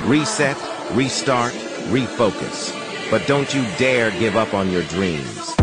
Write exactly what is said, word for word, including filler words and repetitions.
Reset, restart, refocus. But don't you dare give up on your dreams.